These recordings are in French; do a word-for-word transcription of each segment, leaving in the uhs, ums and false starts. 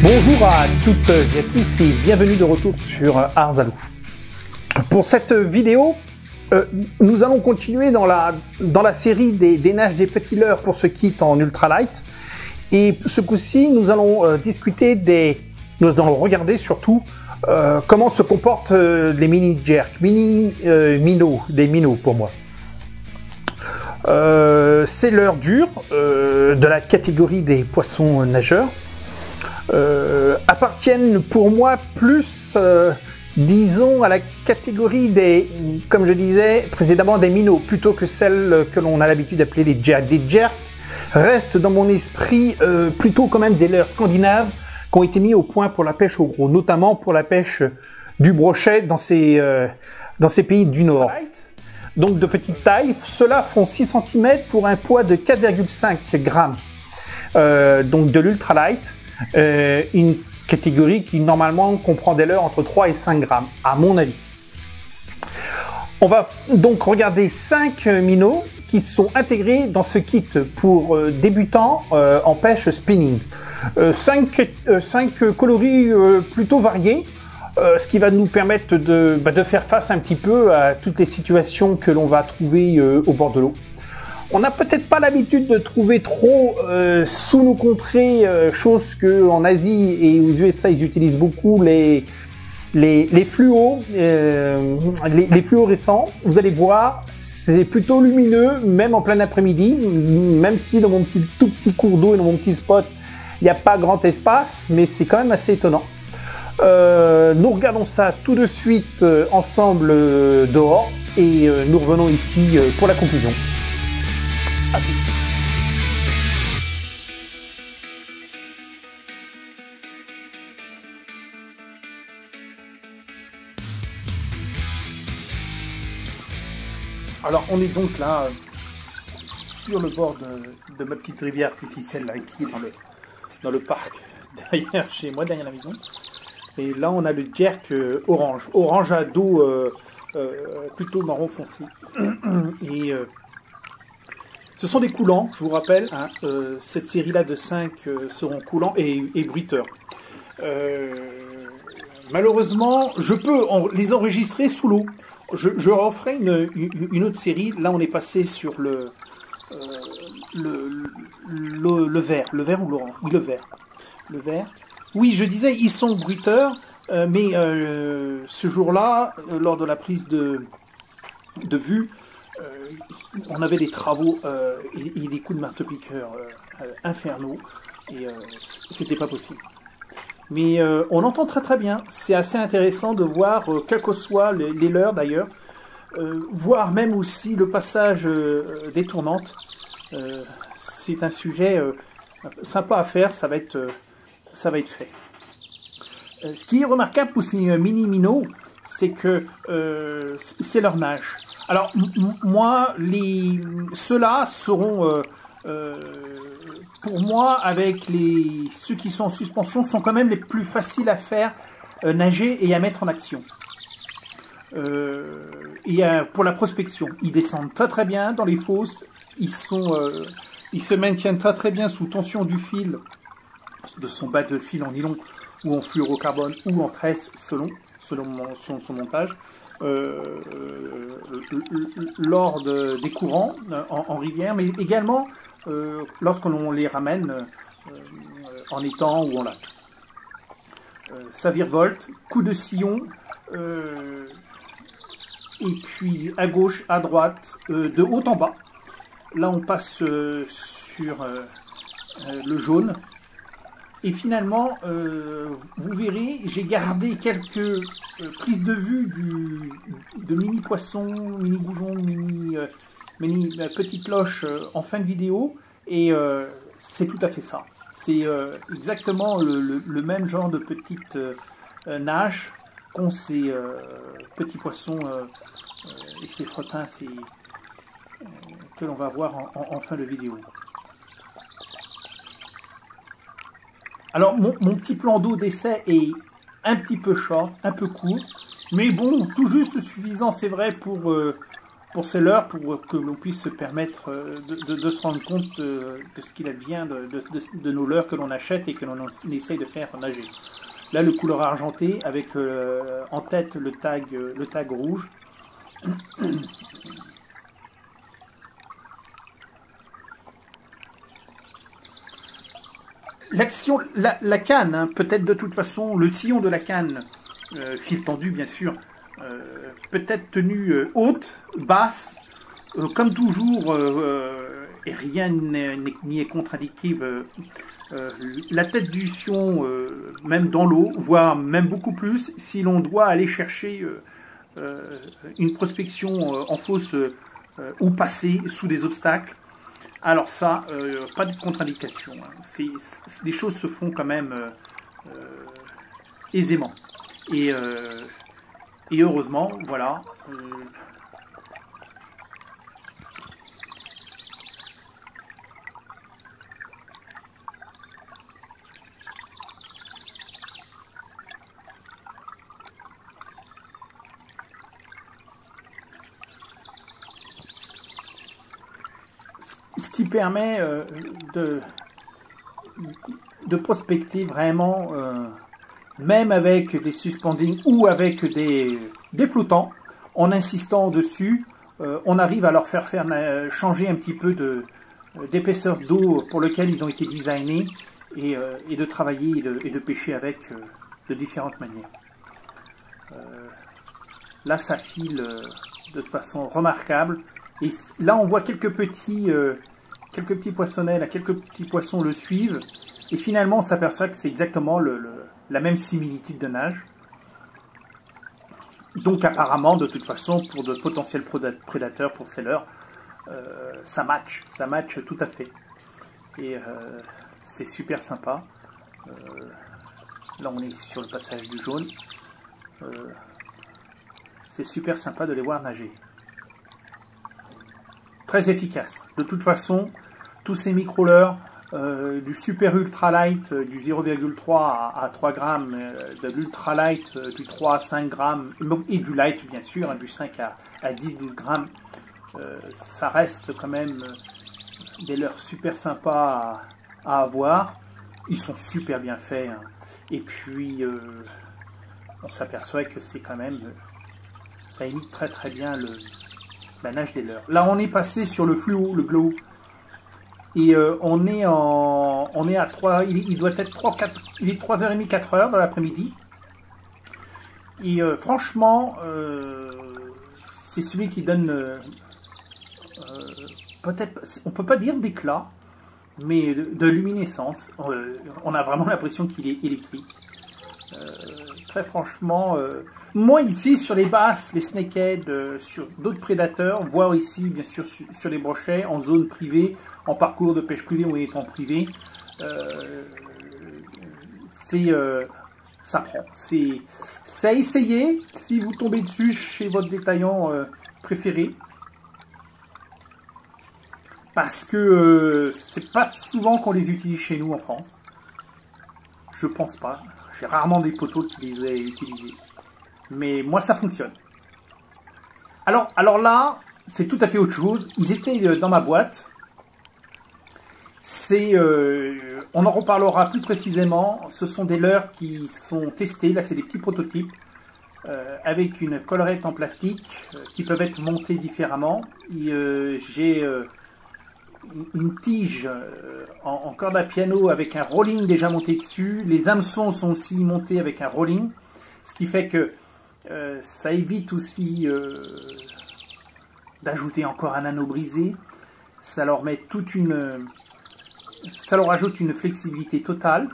Bonjour à toutes et à tous et bienvenue de retour sur Arzalou. Pour cette vidéo, euh, nous allons continuer dans la, dans la série des, des nages des petits leurres pour ce kit en ultralight. Et ce coup-ci, nous allons euh, discuter des... Nous allons regarder surtout euh, comment se comportent euh, les mini jerks, mini euh, minots, des minots pour moi. Euh, ces leurres dures euh, de la catégorie des poissons nageurs euh, appartiennent pour moi plus, euh, disons, à la catégorie des, comme je disais précédemment, des minots, plutôt que celles que l'on a l'habitude d'appeler les jerks. Les jerks restent dans mon esprit euh, plutôt quand même des leurres scandinaves qui ont été mis au point pour la pêche au gros, notamment pour la pêche du brochet dans ces, euh, dans ces pays du Nord. Donc de petite taille, ceux-là font six centimètres pour un poids de quatre virgule cinq grammes. Euh, donc de l'ultralight, euh, une catégorie qui normalement comprend des leurres entre trois et cinq grammes, à mon avis. On va donc regarder cinq minots qui sont intégrés dans ce kit pour euh, débutants euh, en pêche spinning. Euh, cinq, euh, cinq coloris euh, plutôt variés. Euh, ce qui va nous permettre de, bah, de faire face un petit peu à toutes les situations que l'on va trouver euh, au bord de l'eau. On n'a peut-être pas l'habitude de trouver trop euh, sous nos contrées, euh, chose qu'en Asie et aux U S A ils utilisent beaucoup les, les, les fluos, euh, les, les fluorescents. Vous allez voir, c'est plutôt lumineux, même en plein après-midi, même si dans mon petit, tout petit cours d'eau et dans mon petit spot, il n'y a pas grand espace, mais c'est quand même assez étonnant. Euh, nous regardons ça tout de suite euh, ensemble euh, dehors et euh, nous revenons ici euh, pour la conclusion. À tout. Alors on est donc là euh, sur le bord de, de ma petite rivière artificielle là, qui est dans le, dans le parc derrière chez moi, derrière la maison. Et là, on a le jerk euh, orange. Orange à dos euh, euh, plutôt marron foncé. Et euh, ce sont des coulants, je vous rappelle. Hein, euh, cette série-là de cinq euh, seront coulants et, et bruiteurs. Euh, malheureusement, je peux en, les enregistrer sous l'eau. Je, je referai une, une autre série. Là, on est passé sur le, euh, le, le, le vert. Le vert ou l'orange? Oui, le vert. Le vert. Oui, je disais, ils sont bruiteurs, euh, mais euh, ce jour-là, euh, lors de la prise de, de vue, euh, on avait des travaux euh, et, et des coups de marteau-piqueur euh, infernaux, et euh, c'était pas possible. Mais euh, on entend très très bien, c'est assez intéressant de voir, euh, quels que soient les, les leurres d'ailleurs, euh, voir même aussi le passage euh, des tournantes. Euh, c'est un sujet euh, sympa à faire, ça va être... Euh, ça va être fait. Euh, ce qui est remarquable pour ces mini-minots, c'est que euh, c'est leur nage. Alors, moi, les ceux-là seront, euh, euh, pour moi, avec les ceux qui sont en suspension, sont quand même les plus faciles à faire euh, nager et à mettre en action. Euh, et euh, pour la prospection, ils descendent très très bien dans les fosses, ils, sont, euh, ils se maintiennent très très bien sous tension du fil, de son bas de fil en nylon ou en fluorocarbone ou en tresse selon, selon mon, son, son montage euh, lors de, des courants en, en rivière, mais également euh, lorsque l'on les ramène euh, en étang ou en lac. Euh, ça virevolte, coup de sillon, euh, et puis à gauche, à droite, euh, de haut en bas. Là on passe euh, sur euh, le jaune. Et finalement, euh, vous verrez, j'ai gardé quelques euh, prises de vue du, de mini poissons, mini goujons, mini, euh, mini euh, petites cloches euh, en fin de vidéo. Et euh, c'est tout à fait ça. C'est euh, exactement le, le, le même genre de petite euh, nage qu'ont ces euh, petits poissons euh, euh, et ces frottins ces, euh, que l'on va voir en, en, en fin de vidéo. Alors, mon, mon petit plan d'eau d'essai est un petit peu short, un peu court, mais bon, tout juste suffisant, c'est vrai, pour euh, pour ces leurres, pour que l'on puisse se permettre de, de, de se rendre compte de, de ce qu'il advient de, de, de, de nos leurres que l'on achète et que l'on essaye de faire nager. Là, le couleur argenté avec euh, en tête le tag, le tag rouge. L'action, la, la canne, hein, peut-être de toute façon, le sillon de la canne, euh, fil tendu bien sûr, euh, peut-être tenue euh, haute, basse, euh, comme toujours, euh, et rien n'y est contre-indiqué. Euh, euh, la tête du sion, euh, même dans l'eau, voire même beaucoup plus, si l'on doit aller chercher euh, euh, une prospection euh, en fosse euh, ou passer sous des obstacles. Alors ça, euh, pas de contre-indication. Hein. C'est, c'est, les choses se font quand même euh, euh, aisément. Et, euh, et heureusement, voilà. Euh, ce qui permet euh, de, de prospecter vraiment, euh, même avec des suspendings ou avec des, des flottants, en insistant dessus, euh, on arrive à leur faire, faire euh, changer un petit peu de, d'épaisseur d'eau pour lequel ils ont été designés et, euh, et de travailler et de, et de pêcher avec euh, de différentes manières. Euh, là, ça file euh, de façon remarquable. Et là, on voit quelques petits, euh, quelques petits poissonnets, là, quelques petits poissons le suivent. Et finalement, on s'aperçoit que c'est exactement le, le, la même similitude de nage. Donc, apparemment, de toute façon, pour de potentiels prédateurs, pour ces leurres, euh, ça match. Ça match tout à fait. Et euh, c'est super sympa. Euh, là, on est sur le passage du jaune. Euh, c'est super sympa de les voir nager. Très efficace. De toute façon, tous ces micro-leurres, euh, du super ultra light, euh, du zéro virgule trois à, à trois grammes, euh, de l'ultra light, euh, du trois à cinq grammes, et du light bien sûr, hein, du cinq à dix douze grammes, euh, ça reste quand même euh, des leurres super sympas à, à avoir. Ils sont super bien faits. Hein. Et puis, euh, on s'aperçoit que c'est quand même, euh, ça imite très très bien le la nage des leurres. Là, on est passé sur le fluo, le glow. Et euh, on est en, on est à trois, il, il doit être trois, quatre, il est trois heures trente, quatre heures dans l'après-midi. Et euh, franchement, euh, c'est celui qui donne, euh, euh, peut-être, on peut pas dire d'éclat, mais de, de luminescence. Euh, on a vraiment l'impression qu'il est électrique. Euh, très franchement, euh, moi ici sur les basses, les snakeheads, euh, sur d'autres prédateurs, voire ici bien sûr sur, sur les brochets, en zone privée, en parcours de pêche privée ou étant privé, euh, c'est euh, ça prend. C'est c'est à essayer si vous tombez dessus chez votre détaillant euh, préféré, parce que euh, c'est pas souvent qu'on les utilise chez nous en France. Je pense pas. J'ai rarement des poteaux qui les aient utilisés. Mais moi, ça fonctionne. Alors, alors là, c'est tout à fait autre chose. Ils étaient dans ma boîte. C'est, euh, on en reparlera plus précisément. Ce sont des leurres qui sont testés. Là, c'est des petits prototypes euh, avec une collerette en plastique euh, qui peuvent être montées différemment. Et, euh, j'ai euh, une tige euh, en, en corde à piano avec un rolling déjà monté dessus. Les hameçons sont aussi montés avec un rolling, ce qui fait que euh, ça évite aussi euh, d'ajouter encore un anneau brisé. Ça leur met toute une, ça leur ajoute une flexibilité totale.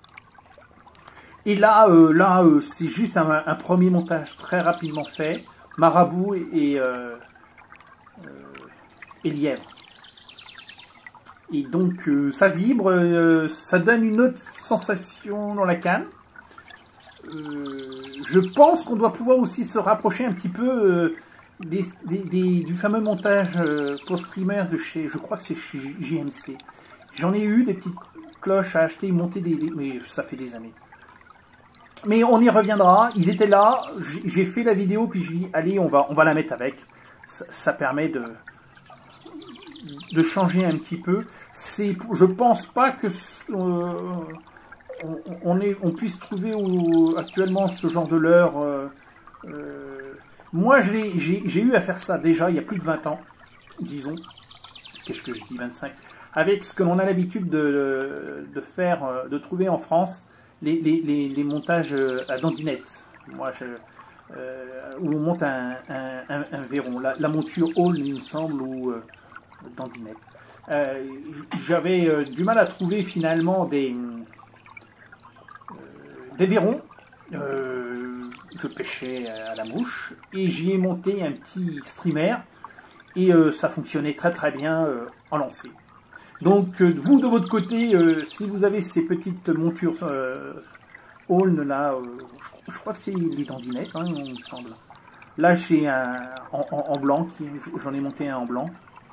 Et là, euh, là, euh, c'est juste un, un premier montage très rapidement fait, marabout et, et, euh, euh, et lièvre. Et donc, euh, ça vibre, euh, ça donne une autre sensation dans la canne. Euh, je pense qu'on doit pouvoir aussi se rapprocher un petit peu euh, des, des, des, du fameux montage euh, pour streamer de chez, je crois que c'est chez J M C. J'en ai eu des petites cloches à acheter, monter des, des, mais ça fait des années. Mais on y reviendra. Ils étaient là, j'ai fait la vidéo, puis je dis, allez, on va, on va la mettre avec. ça, ça permet de, de changer un petit peu. C'est, je pense pas que euh, on, on, est, on puisse trouver où, actuellement ce genre de leurre. Euh, euh, moi, j'ai eu à faire ça déjà il y a plus de vingt ans, disons. Qu'est-ce que je dis, vingt-cinq, avec ce que l'on a l'habitude de, de faire, de trouver en France, les, les, les, les montages à dandinette. Moi, je, euh, où on monte un, un, un, un verron. La, la monture Hall, il me semble, ou euh, dandinette. Euh, J'avais euh, du mal à trouver finalement des, euh, des verrons. Euh, je pêchais à la mouche et j'y ai monté un petit streamer. Et euh, ça fonctionnait très très bien euh, en lancer. Donc euh, vous de votre côté, euh, si vous avez ces petites montures euh, Hall là, euh, je, je crois que c'est les dandinettes, hein, il me semble. Là j'ai un en, en, en blanc, j'en ai monté un en blanc.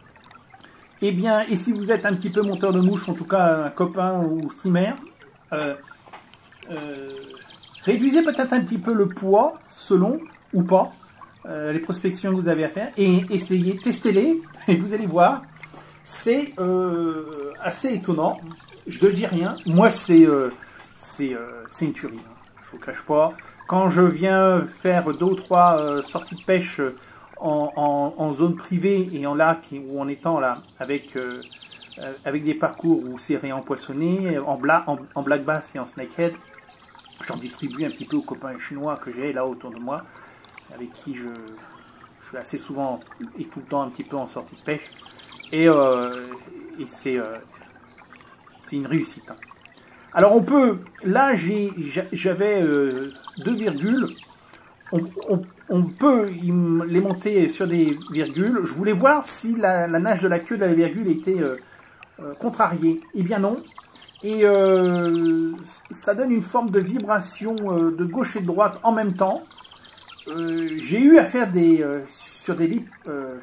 Et bien, et si vous êtes un petit peu monteur de mouche, en tout cas un copain ou streamer, euh, euh, réduisez peut-être un petit peu le poids, selon ou pas. Euh, les prospections que vous avez à faire et essayez, testez-les et vous allez voir, c'est euh, assez étonnant. Je ne dis rien, moi c'est euh, c'est euh, une tuerie, hein. Je vous cache pas. Quand je viens faire deux ou trois euh, sorties de pêche en, en, en zone privée et en lac ou en étang là, avec euh, avec des parcours où c'est réempoissonné, en, bla, en, en black bass et en snakehead, j'en distribue un petit peu aux copains chinois que j'ai là autour de moi, avec qui je, je suis assez souvent et tout le temps un petit peu en sortie de pêche. Et, euh, et c'est euh, c'est une réussite. Hein. Alors on peut, là j'avais euh, deux virgules, on, on, on peut les monter sur des virgules. Je voulais voir si la, la nage de la queue de la virgule était euh, euh, contrariée. Eh bien non. Et euh, ça donne une forme de vibration euh, de gauche et de droite en même temps. Euh, j'ai eu à faire des euh, sur des euh,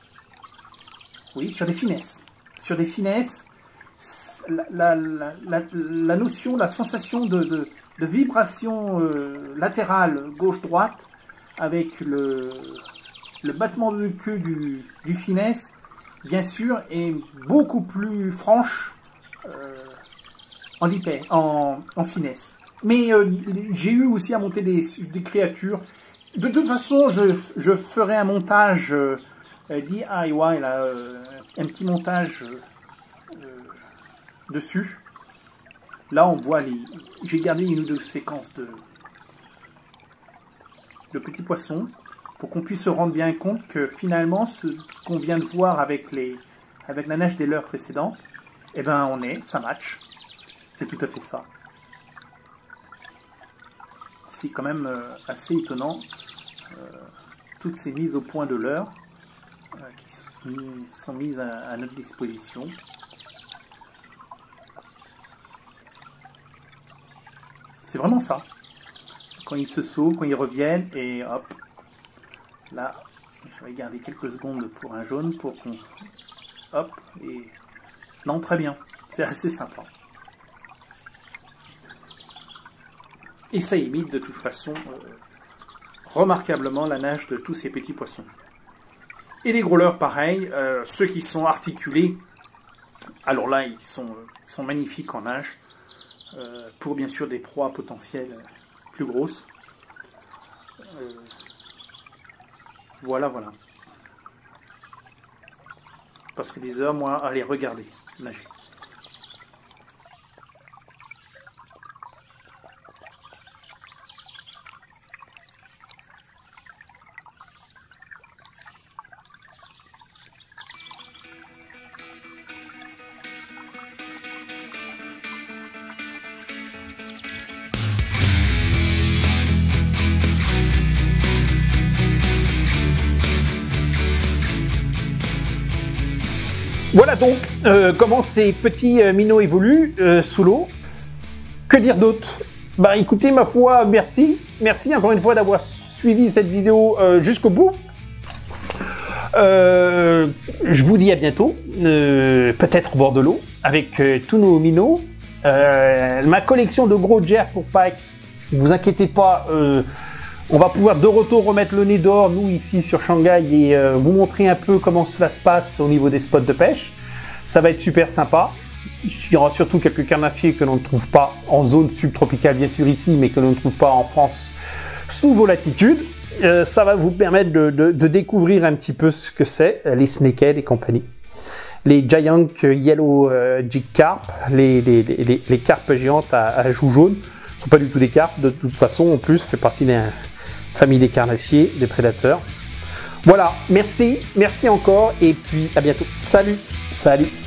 oui sur des finesses sur des finesses la, la, la, la, la notion, la sensation de, de, de vibration euh, latérale gauche-droite avec le, le battement de queue du, du finesse bien sûr est beaucoup plus franche euh, en, en, en finesse, mais euh, j'ai eu aussi à monter des, des créatures. De toute façon, je, je ferai un montage euh, D I Y, là, euh, un petit montage euh, euh, dessus. Là, on voit les... J'ai gardé une ou deux séquences de, de petits poissons pour qu'on puisse se rendre bien compte que finalement, ce qu'on vient de voir avec, les, avec la nage des leurres précédentes, eh ben, on est, ça match. C'est tout à fait ça. C'est quand même euh, assez étonnant, euh, toutes ces mises au point de leurre euh, qui sont, sont mises à, à notre disposition. C'est vraiment ça. Quand ils se sauvent, quand ils reviennent, et hop, là, je vais garder quelques secondes pour un jaune, pour qu'on... Hop, et... Non, très bien, c'est assez sympa. Et ça imite de toute façon euh, remarquablement la nage de tous ces petits poissons. Et les gros leurres, pareil, euh, ceux qui sont articulés, alors là, ils sont, euh, ils sont magnifiques en nage, euh, pour bien sûr des proies potentielles plus grosses. Euh, voilà, voilà. Parce que des heures, moi, à les regarder nager. Voilà donc euh, comment ces petits euh, minots évoluent euh, sous l'eau. Que dire d'autre? Bah écoutez, ma foi, merci. Merci encore une fois d'avoir suivi cette vidéo euh, jusqu'au bout. Euh, je vous dis à bientôt, euh, peut-être au bord de l'eau, avec euh, tous nos minots. Euh, ma collection de gros jerk pour Pike, ne vous inquiétez pas, euh, On va pouvoir de retour remettre le nez dehors, nous ici sur Shanghai, et euh, vous montrer un peu comment cela se passe au niveau des spots de pêche. Ça va être super sympa. Il y aura surtout quelques carnassiers que l'on ne trouve pas en zone subtropicale, bien sûr ici, mais que l'on ne trouve pas en France sous vos latitudes. Euh, ça va vous permettre de, de, de découvrir un petit peu ce que c'est, les snakeheads et compagnie. Les giant yellow euh, jig carp, les, les, les, les carpes géantes à, à joues jaunes, ne sont pas du tout des carpes, de toute façon, en plus, fait partie des famille des carnassiers, des prédateurs. Voilà, merci, merci encore, et puis à bientôt. Salut, salut.